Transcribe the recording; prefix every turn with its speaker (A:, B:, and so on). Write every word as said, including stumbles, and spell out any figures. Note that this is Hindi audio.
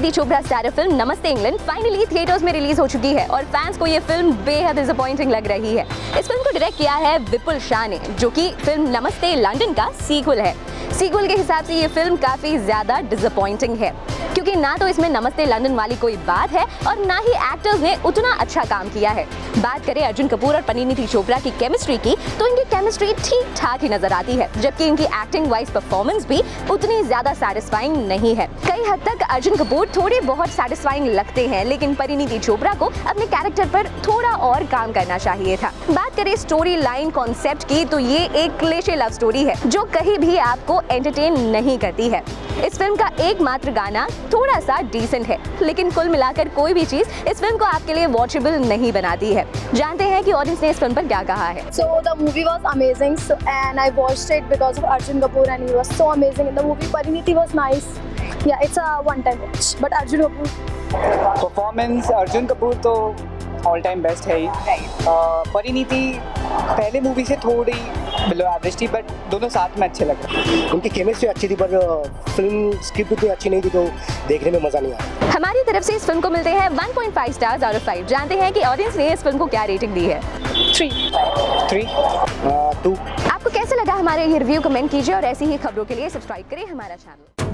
A: Parineeti Chopra starrer film Namaste England finally theatres में रिलीज हो चुकी है और फैंस को ये फिल्म बेहद डिसअपॉइंटिंग लग रही है। इस फिल्म को डायरेक्ट किया है विपुल शाह ने, जो कि फिल्म नमस्ते लंदन का सीक्वल है। सीक्वल के हिसाब से ये फिल्म काफी ज्यादा डिसअपॉइंटिंग है, क्योंकि ना तो इसमें नमस्ते लंदन वाली कोई बात है और ना ही एक्टर्स ने उतना अच्छा काम किया है। बात करें अर्जुन कपूर और परिणीति चोपड़ा की केमिस्ट्री की, तो इनकी केमिस्ट्री ठीक ठाक ही नजर आती है, जबकि इनकी एक्टिंग वाइज परफॉर्मेंस भी उतनी ज्यादा सैटिस्फाइंग नहीं है। कई हद तक अर्जुन कपूर थोड़े बहुत सैटिस्फाइंग लगते हैं, लेकिन परिणीति चोपड़ा को अपने कैरेक्टर पर थोड़ा और काम करना चाहिए था। बात करें स्टोरी लाइन कॉन्सेप्ट की, तो ये एक क्लीशे लव स्टोरी है जो कहीं भी आपको एंटरटेन नहीं करती है। इस फिल्म का एकमात्र गाना थोड़ा सा डिसेंट है, लेकिन कुल मिलाकर कोई भी चीज इस फिल्म को आपके लिए वॉचेबल नहीं बनाती है। जानते हैं कि ऑडियंस ने इस फिल्म पर क्या कहा है।
B: So the movie was amazing, so, and I watched it because of Arjun Kapoor, and he was so amazing in the movie. Parineeti was nice. Yeah, it's a one-time watch. But Arjun Kapoor.
C: Performance Arjun Kapoor तो ऑल टाइम बेस्ट है ही। uh, परिणीति पहले मूवी से थोड़ी बिलो एवरेज थी, बट दोनों साथ में अच्छे लग रहे।
D: उनकी केमिस्ट्री अच्छी थी, पर फिल्म स्क्रिप्ट इतनी अच्छी नहीं थी तो देखने में मज़ा नहीं आया।
A: हमारी तरफ से इस फिल्म को मिलते हैं one point five stars out of five. जानते हैं कि ऑडियंस ने इस फिल्म को क्या रेटिंग दी है।
B: Three.
C: Three
D: two.
A: आपको कैसा लगा हमारे ये रिव्यू, कमेंट कीजिए और ऐसी ही खबरों के लिए सब्सक्राइब करें हमारा चैनल।